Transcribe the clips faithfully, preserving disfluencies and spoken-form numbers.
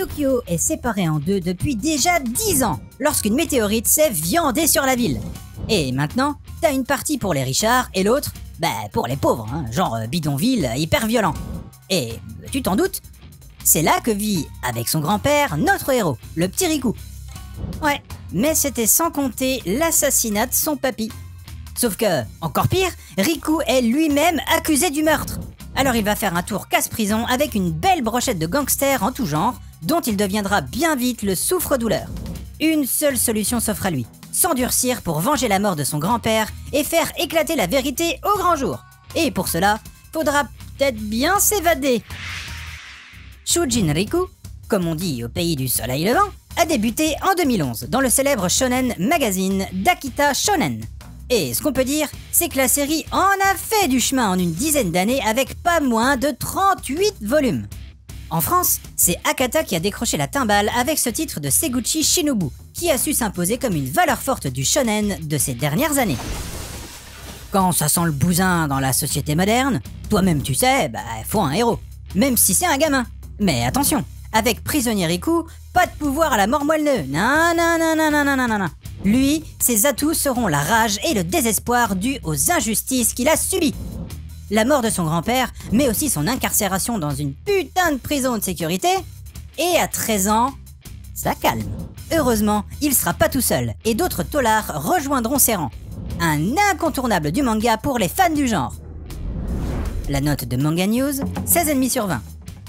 Tokyo est séparée en deux depuis déjà dix ans, lorsqu'une météorite s'est viandée sur la ville. Et maintenant, t'as une partie pour les richards et l'autre, bah pour les pauvres, hein, genre bidonville hyper violent. Et tu t'en doutes, c'est là que vit, avec son grand-père, notre héros, le petit Riku. Ouais, mais c'était sans compter l'assassinat de son papy. Sauf que, encore pire, Riku est lui-même accusé du meurtre. Alors il va faire un tour casse-prison avec une belle brochette de gangsters en tout genre, dont il deviendra bien vite le souffre-douleur. Une seule solution s'offre à lui, s'endurcir pour venger la mort de son grand-père et faire éclater la vérité au grand jour. Et pour cela, faudra peut-être bien s'évader. Shujin Riku, comme on dit au pays du soleil levant, a débuté en deux mille onze dans le célèbre shonen magazine d'Akita Shonen. Et ce qu'on peut dire, c'est que la série en a fait du chemin en une dizaine d'années avec pas moins de trente-huit volumes. En France, c'est Akata qui a décroché la timbale avec ce titre de Seguchi Shinobu, qui a su s'imposer comme une valeur forte du shonen de ces dernières années. Quand ça sent le bousin dans la société moderne, toi-même tu sais, bah faut un héros, même si c'est un gamin. Mais attention, avec Prisonnier Riku, pas de pouvoir à la mort moelleux, non non non non non non non non non. Lui, ses atouts seront la rage et le désespoir dus aux injustices qu'il a subies. La mort de son grand-père, mais aussi son incarcération dans une putain de prison de sécurité. Et à treize ans, ça calme. Heureusement, il sera pas tout seul, et d'autres taulards rejoindront ses rangs. Un incontournable du manga pour les fans du genre. La note de Manga News, seize virgule cinq sur vingt.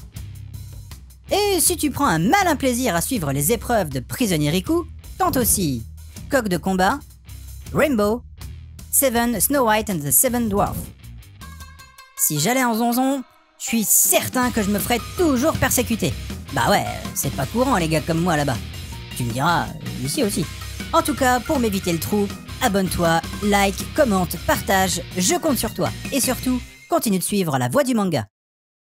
Et si tu prends un malin plaisir à suivre les épreuves de Prisonnier Riku, tente aussi Coq de combat, Rainbow, Seven, Snow White and the Seven Dwarfs. Si j'allais en zonzon, je suis certain que je me ferais toujours persécuter. Bah ouais, c'est pas courant les gars comme moi là-bas. Tu me diras, ici aussi. En tout cas, pour m'éviter le trou, abonne-toi, like, commente, partage, je compte sur toi. Et surtout, continue de suivre la voie du manga.